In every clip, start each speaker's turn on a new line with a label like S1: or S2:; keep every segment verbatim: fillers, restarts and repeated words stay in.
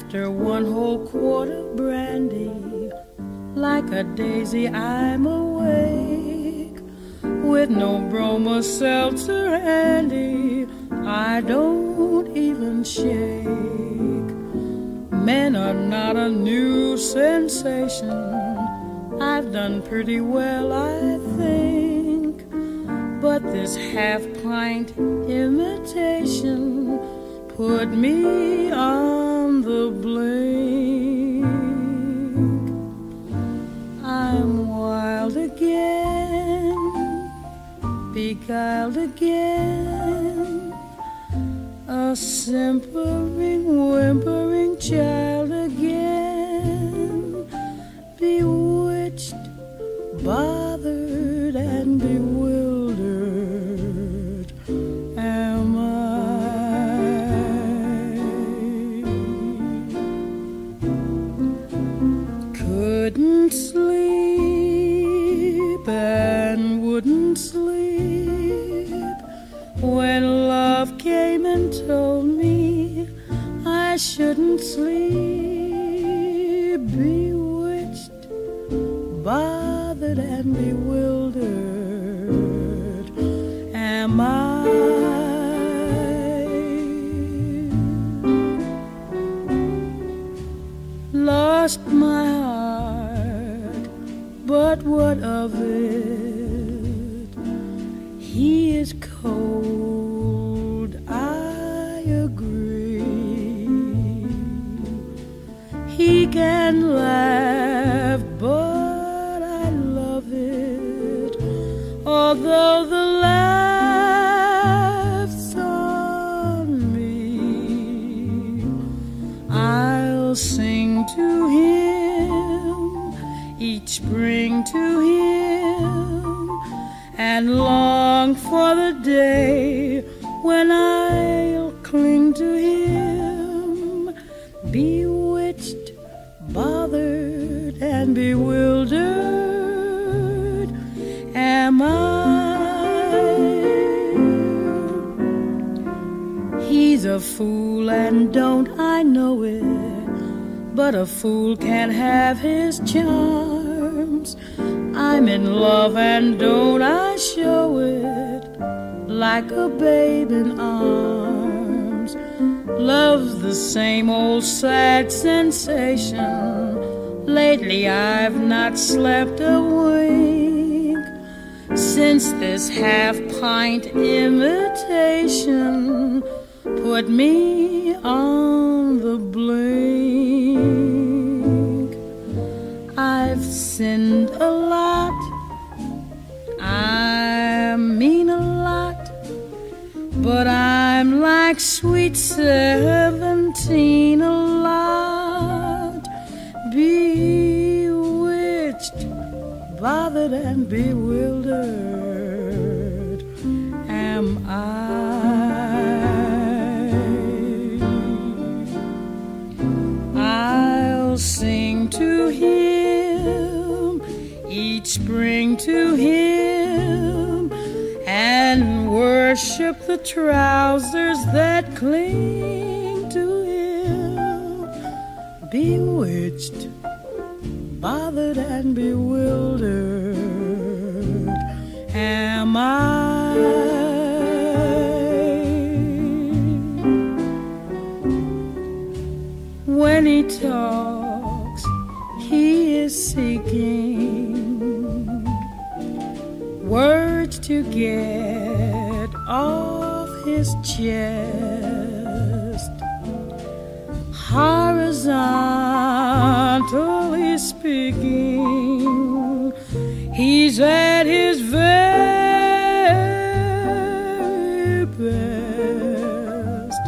S1: After one whole quart of brandy, like a daisy I'm awake, with no bromo seltzer handy, I don't even shake. Men are not a new sensation, I've done pretty well, I think, but this half-pint imitation put me on the blink. I'm wild again, beguiled again, a simpering, whimpering child again, bewitched, bothered, and bewildered am I. Couldn't sleep and wouldn't sleep when love came and told me I shouldn't sleep. Bewitched, bothered, and bewildered am I. Lost my heart, but what of it? He is cold, I agree. He can laugh, but I love it, although the laugh's on me. I'll sing to him, each spring to him, and long for the day when I'll cling to him. Bewitched, bothered, and bewildered am I. He's a fool and don't I know it, but a fool can't have his charms. I'm in love and don't I show it, like a babe in arms. Love's the same old sad sensation. Lately I've not slept a wink, since this half-pint imitation put me on the blink. I've sinned a lot, I mean a lot, but I'm like sweet seventeen a lot. Bewitched, bothered, and bewildered am I. I'll sing to him, each spring to him, and worship the trousers that cling to him. Bewitched, bothered, and bewildered am I. When he talks, he is seeking words to get off his chest. Horizontally speaking, he's at his very best.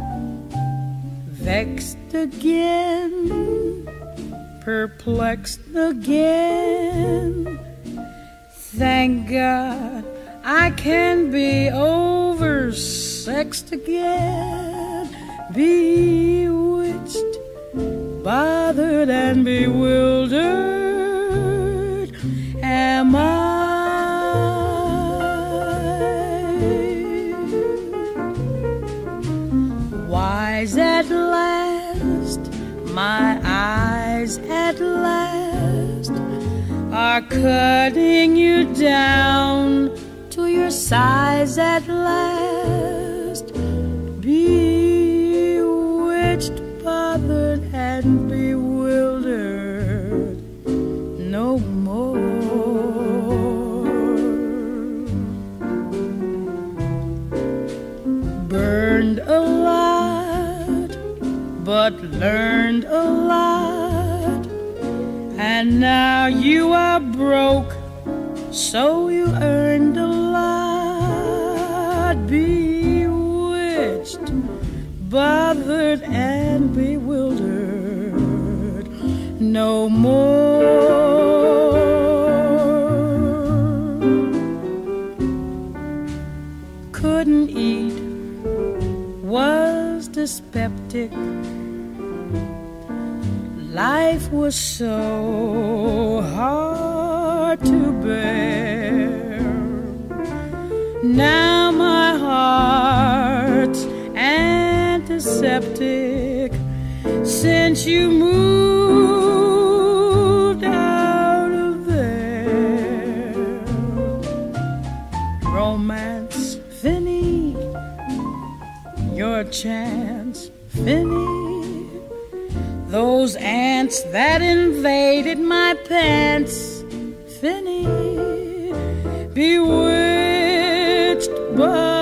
S1: Vexed again, perplexed again, thank God I can be oversexed again. Bewitched, bothered, and bewildered am I. Wise at last, my eyes at last are cutting you down to your size at last. Bewitched, bothered, and bewildered no more. Burned a lot, but learned a lot, and now you are broke, so you earned a lot. Bewitched, bothered, and bewildered no more. Couldn't eat, was dyspeptic. Life was so hard to bear. Now my heart's antiseptic since you moved out of there. Romance, Finny, your chance, Finny. Those ants that invaded my pants, Finny. Bewitched by